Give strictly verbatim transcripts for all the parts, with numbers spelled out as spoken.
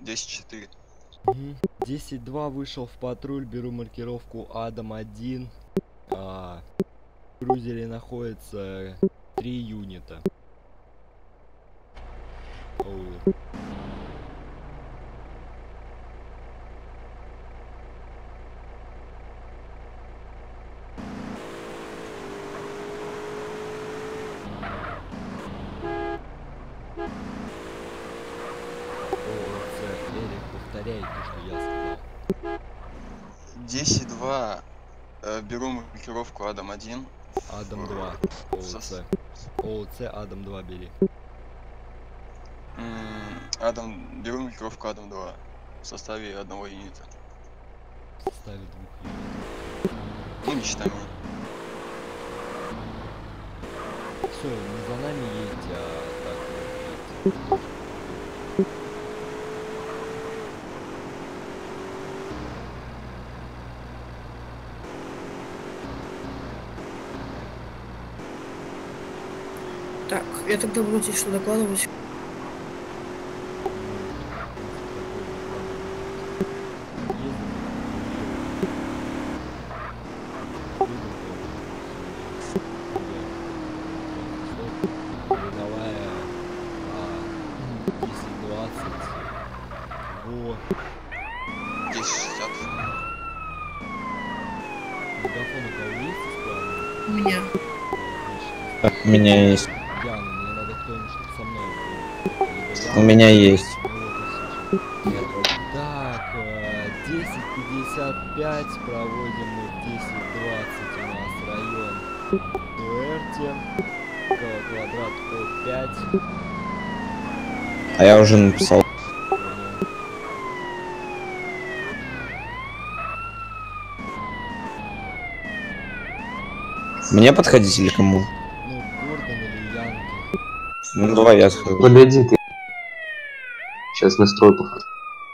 десять четыре. десять два вышел в патруль, беру маркировку Адам один. А, в крузере находится три юнита. Оу. Повторяй то, что я сказал. десять два. Э, беру маркировку Адам один. Адам два. ОУЦ. ОУЦ Адам два бери. Адам, беру маркировку Адам два. В составе одного юнита. В составе двух юнитов. Ну, не считай меня. Все, не за нами едете, а так вот. Так, я тогда буду тебе что докладывать. У меня. У меня есть. Яна, мне надо кто-нибудь, чтобы со мной был. У меня есть. Так, десять пятьдесят пять проводим мы в десять двадцать у нас район Дуэрте, квадрат О пять. А я уже написал. Мне подходить или кому? Ну, Гордон или Янки. Ну давай я схожу. Погоди ты. Сейчас настрой поход.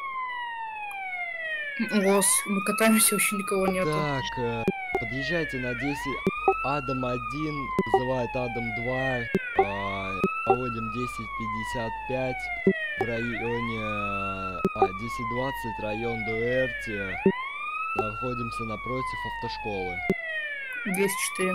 Лос, мы катаемся, вообще никого нету. Так, подъезжайте на десять. Адам один вызывает Адам два. Проводим десять пятьдесят пять в районе а, десять двадцать, район Дуэрти. Находимся напротив автошколы. двести четыре.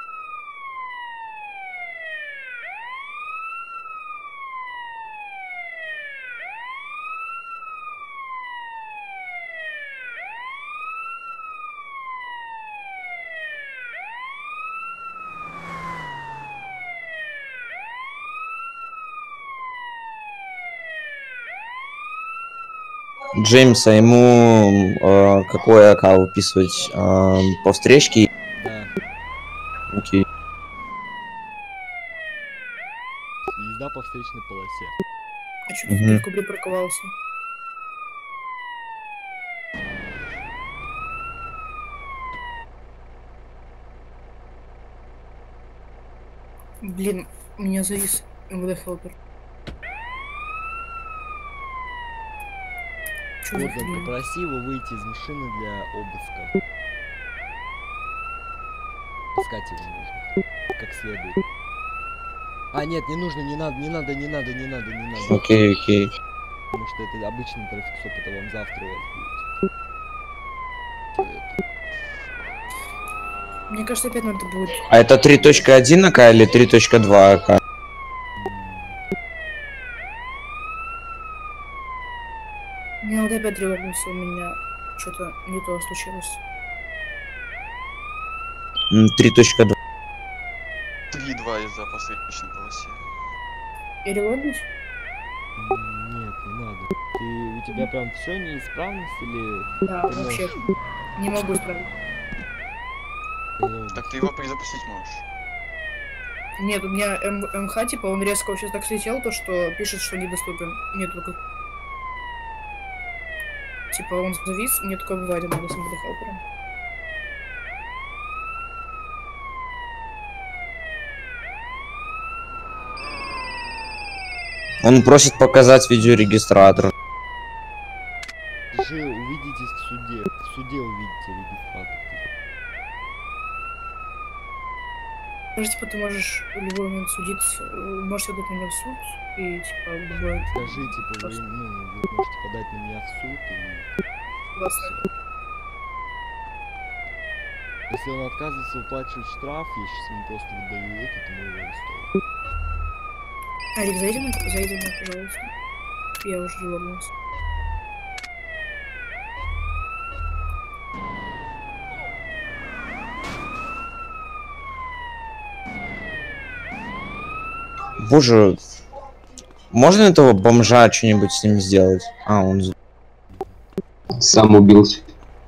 Джеймса, ему э, какой АК выписывать? Э, по встречке? Да. Окей. Езда по встречной полосе. А что ты Угу. в кубре припарковался? Блин, меня завис МВД Хелпер. Гордон, попроси его выйти из машины для обыска. Искать его нужно. Как следует. А, нет, не нужно, не надо, не надо, не надо, не надо, не надо. Окей, окей. Потому что это обычный трафик-стоп, это вам завтра у вас будет. Мне кажется, опять надо будет. А это три точка один АК или три точка два АК? Мне надо опять револьнулся, у меня что-то не то случилось. три точка два. три два из-за посредничной полосе. Я револьнусь? Нет, не надо. Ты, у тебя прям все неисправность или... Да, ты вообще. можешь... Не могу исправить. Так ты его перезапустить можешь. Нет, у меня М МХ, типа, он резко вообще так слетел, то что пишет, что недоступен. Нет, только... Типа, он завис, мне только бывает надо с МВД Хелпером. Он просит показать видеорегистратор. Же увидитесь в суде. В суде увидите регистратор. Даже, типа, ты можешь в любой момент судиться, можете отдать меня в суд, и, типа, в любой... Скажи, типа, вы, ну, вы можете подать на меня в суд и... Классно. Если он отказывается выплачивать штраф, я сейчас ему просто выдаю этот, и мы его арестуем. Арик, зайди на, зайди на, пожалуйста. Я уже вернулся. Боже, можно этого бомжа что-нибудь с ним сделать? А, он... з- Сам убился.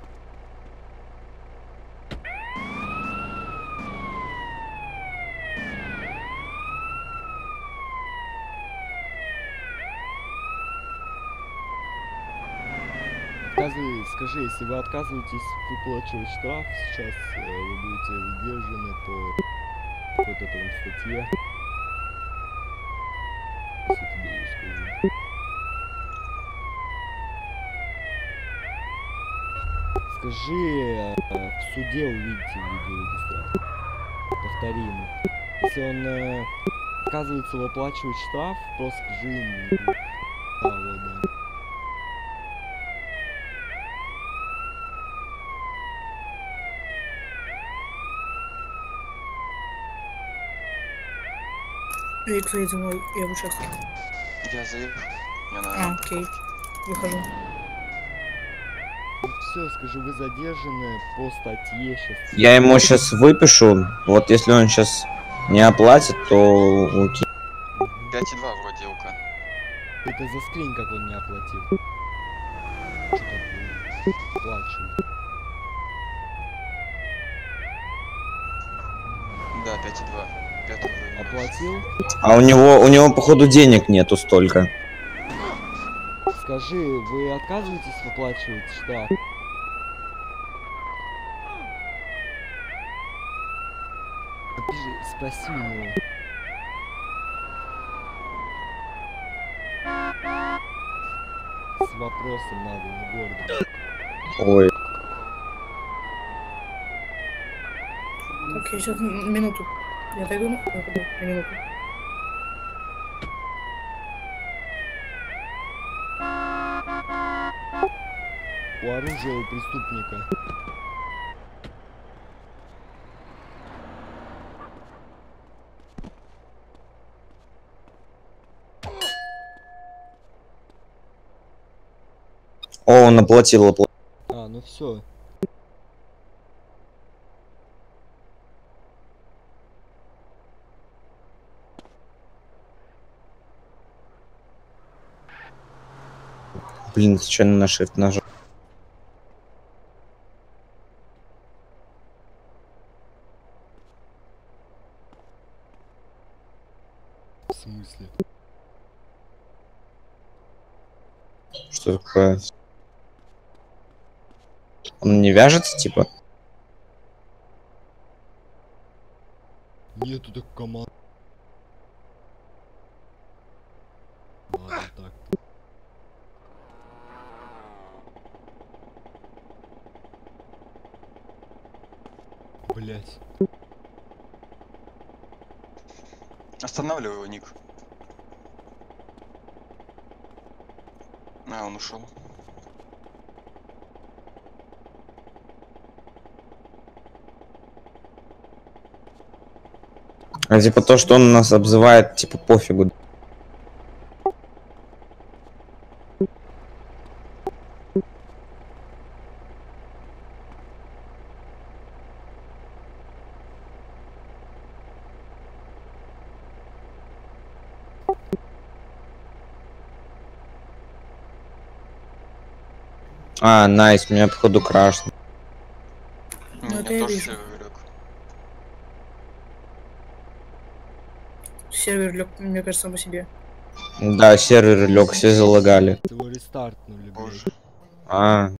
Отказывай, скажи, если вы отказываетесь выплачивать штраф, сейчас э, вы будете задержаны по вот этой вот статье. Сейчас я тебе её скажу. Скажи, э, в суде увидите видеорегистратор. Повторим. Если он э, отказывается выплачивать штраф, просто скажи ему. А, вот, да. Арик, зайди за мной, я в участке. Я заехал. Я на... А, окей. Выхожу. Все, скажу, вы задержаны по статье сейчас. Я ему сейчас выпишу. Вот если он сейчас не оплатит, то окей. пять и два вроде УК. Это за скрин, как он не оплатил. Что-то оплачивает. Да, пять и два. Пятый уровень. Оплатил? А у него, у него походу денег нету столько. Скажи, вы отказываетесь выплачивать штраф? Напиши, спроси у него. С вопросом надо в городе. Ой. Так, я сейчас минуту. Я отойду на на минуту. У оружия у преступника. О, он оплатил, оплатил. А, ну все. Блин, случайно на shift нажал. В смысле? Что такое? Он не вяжется, типа? Нету так команд. Ладно, так. Блять. Останавливай его, Ник. А, он ушел. А типа то, что он нас обзывает, типа пофигу. А, найс, меня походу крашно. Не, Ну, я это я тоже вижу. сервер лег. Сервер лег, мне кажется, сам по себе. Да, сервер лег, все залагали. Его рестартнули, блядь. Боже. А,